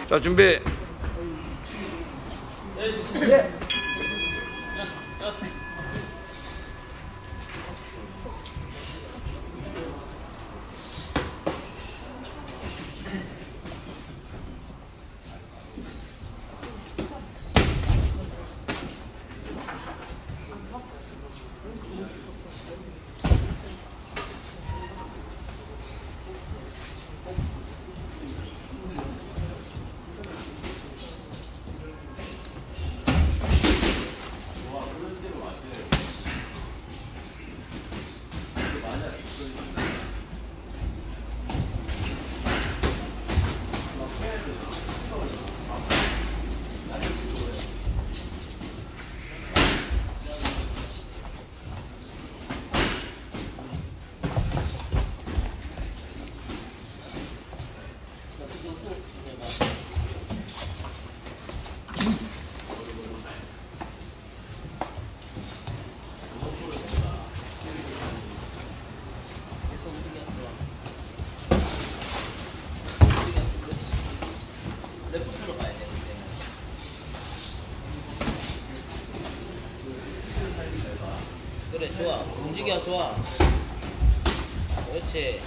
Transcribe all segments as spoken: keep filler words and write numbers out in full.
자, 준비. 예. 그래, 좋아. 움직여, 좋아. 그렇지.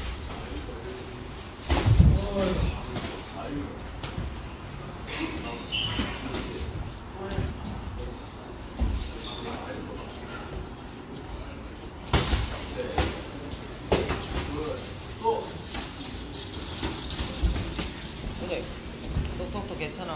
그래, 똑똑똑 괜찮아.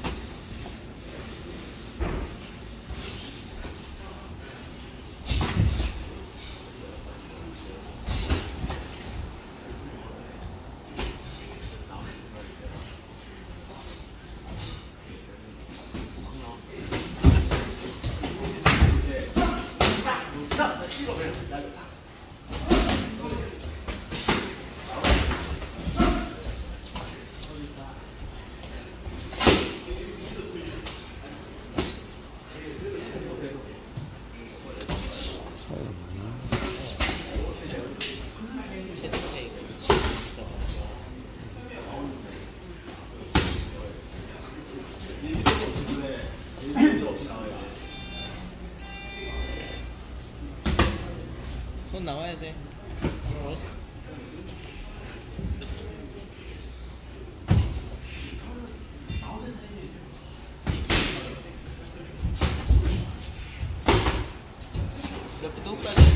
손 나와야 돼. 옆에 누구까지?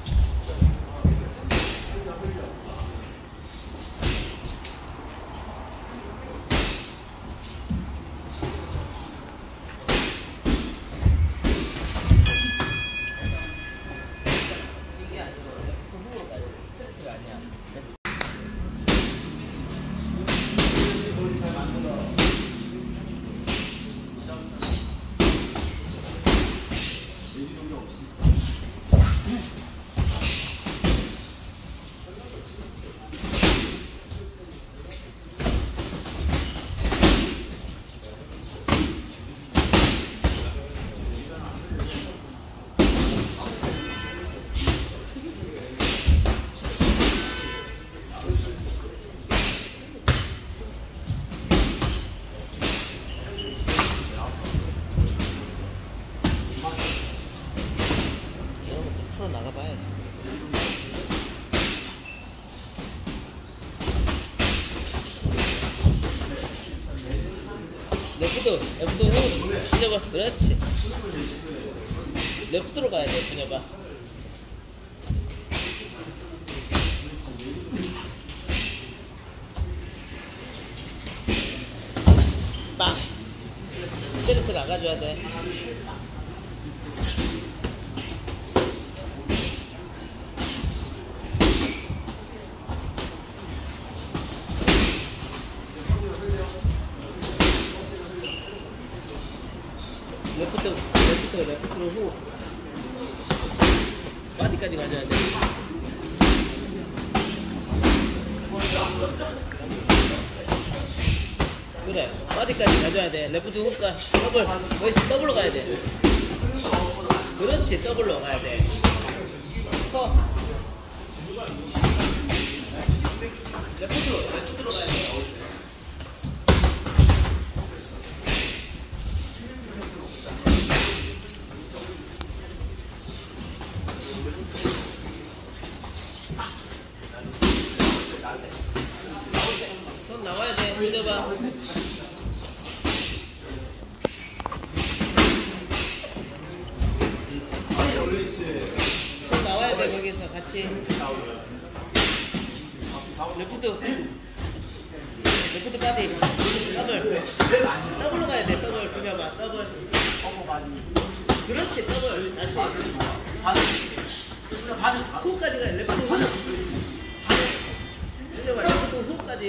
풀어 나가봐야지. 레프트, 레프트 후, 분여봐. 그렇지. 레프트로 가야 돼, 분여봐. 빵. 세르트 나가줘야 돼. 레프트, 레프트, 레프트로 후. 바디까지 가져야 돼. 그래, 바디까지 가져야 돼. 레프트 후까 더블, 거기서 더블로 가야 돼. 그렇지, 더블로 가야 돼. 커. 레프트로, 레프트로 가야 돼. 손 나와야 돼. 믿어봐. 손 나와야 돼. 거기서 같이. 레프트. 레프트 바디. 더블. 더블로 가야 돼. 더블. 그려봐. 더블. 그렇지. 더블. 다시. 훅까지 가야 돼. 레프트 훅. 그려봐. 레프트 훅까지.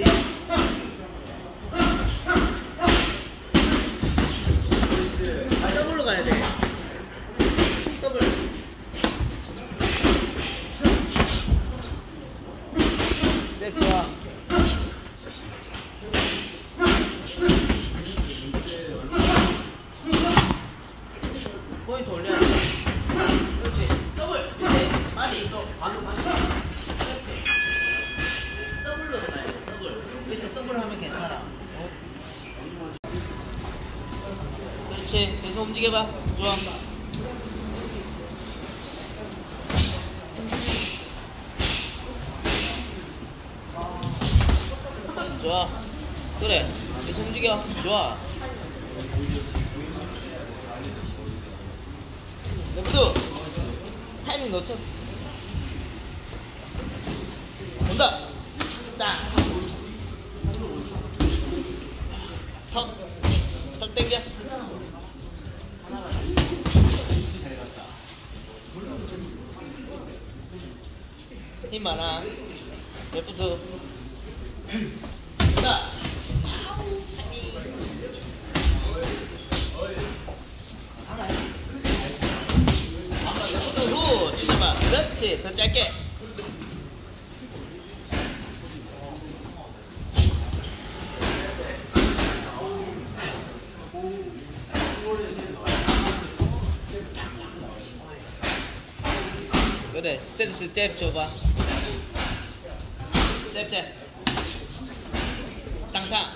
더블로 가야 돼. 더블. 잽 좋아. 포인트 올려야 돼. 그렇지. 더블. 밑에 바디 있어. 반응 반응. 그렇지. 더블로 가야 돼. 더블. 여기서 더블 하면 괜찮아. 어? 그렇지. 계속 움직여봐. 좋아. 좋아. 그래. 계속 움직여. 좋아. 레프트. 타이밍 놓쳤어. 온다. 딱. 턱. 턱 당겨. 힘 많아. 레프트. 자. 레프트 후. 주셔봐. 그렇지. 더 짧게. 그래. 스탠스 잽 줘봐. 잽 잽. 땅땅.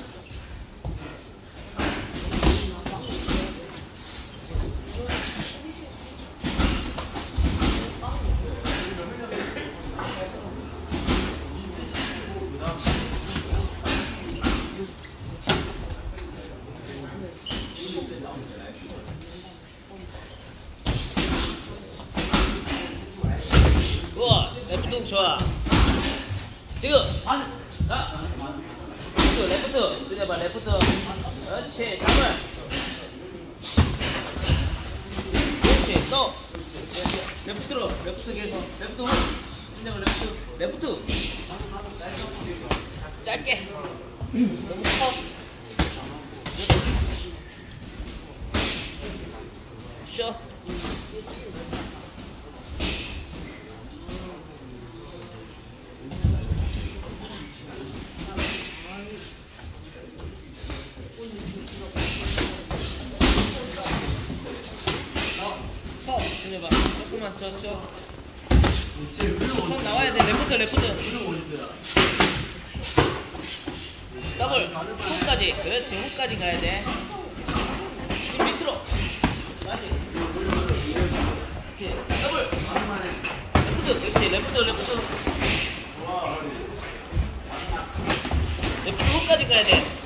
우와. 레프트 좋아. 지금. 자. 레프트, 레프트. 그래봐, 레프트. 그렇지. 잡아. 그렇지. 또. 레프트로. 레프트 계속. 레프트 후. 진정을 레프트. 레프트. 짧게. 너무 커. 쉬어. 해봐. 조금만 더 쉬어. 손 나와야 돼. 레프트 레프트. 더블. 훅까지. 그렇지. 훅까지 가야 돼. 힘 밑으로. 맞지. 그렇지. 더블. 레프트. 그렇지. 레프트 레프트. 레프트 훅까지 가야 돼.